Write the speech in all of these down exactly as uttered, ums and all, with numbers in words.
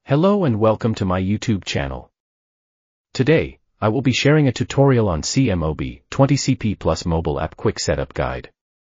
Hello and welcome to my YouTube channel. Today, I will be sharing a tutorial on cMOB twenty C P Plus Mobile App Quick Setup Guide.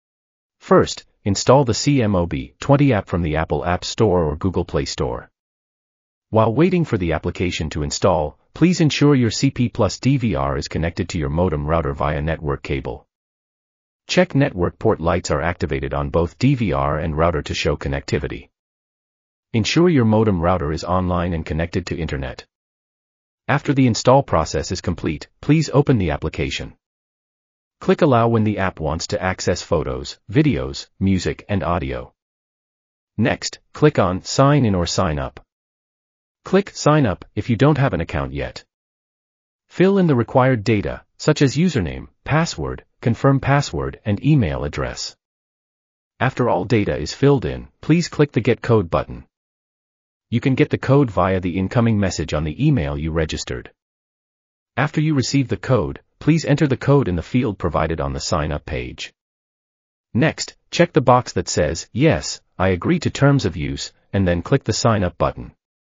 First, install the cMOB twenty app from the Apple App Store or Google Play Store. While waiting for the application to install, please ensure your C P Plus D V R is connected to your modem router via network cable. Check network port lights are activated on both D V R and router to show connectivity. Ensure your modem router is online and connected to internet. After the install process is complete, please open the application. Click Allow when the app wants to access photos, videos, music, and audio. Next, click on Sign in or Sign up. Click Sign up if you don't have an account yet. Fill in the required data, such as username, password, confirm password, and email address. After all data is filled in, please click the Get Code button. You can get the code via the incoming message on the email you registered. After you receive the code, please enter the code in the field provided on the sign up page. Next, check the box that says, Yes, I agree to terms of use, and then click the Sign Up button.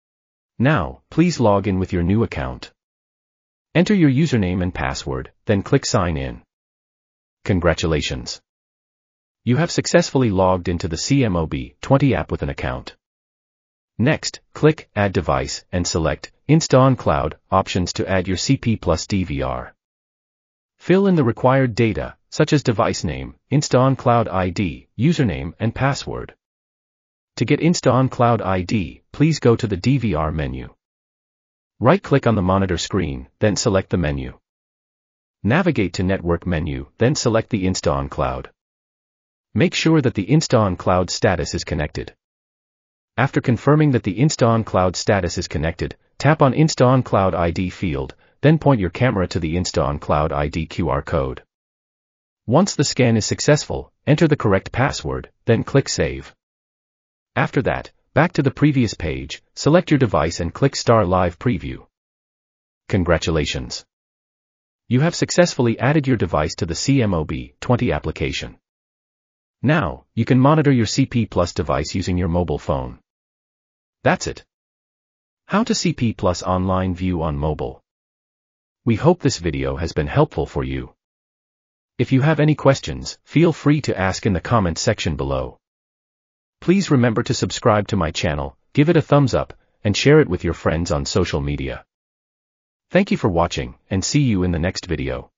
Now, please log in with your new account. Enter your username and password, then click Sign in. Congratulations! You have successfully logged into the cMOB twenty app with an account. Next, click Add Device and select Insta on Cloud options to add your C P Plus D V R. Fill in the required data, such as device name, Insta on Cloud I D, username, and password. To get Insta on Cloud I D, please go to the D V R menu. Right-click on the monitor screen, then select the menu. Navigate to Network menu, then select the Insta on Cloud. Make sure that the Insta on Cloud status is connected. After confirming that the Insta on Cloud status is connected, tap on Insta on Cloud I D field, then point your camera to the Insta on Cloud I D Q R code. Once the scan is successful, enter the correct password, then click Save. After that, back to the previous page, select your device and click Start Live Preview. Congratulations! You have successfully added your device to the cMOB twenty application. Now, you can monitor your C P Plus device using your mobile phone. That's it. How to C P Plus online view on mobile. We hope this video has been helpful for you. If you have any questions, feel free to ask in the comment section below. Please remember to subscribe to my channel, give it a thumbs up, and share it with your friends on social media. Thank you for watching, and see you in the next video.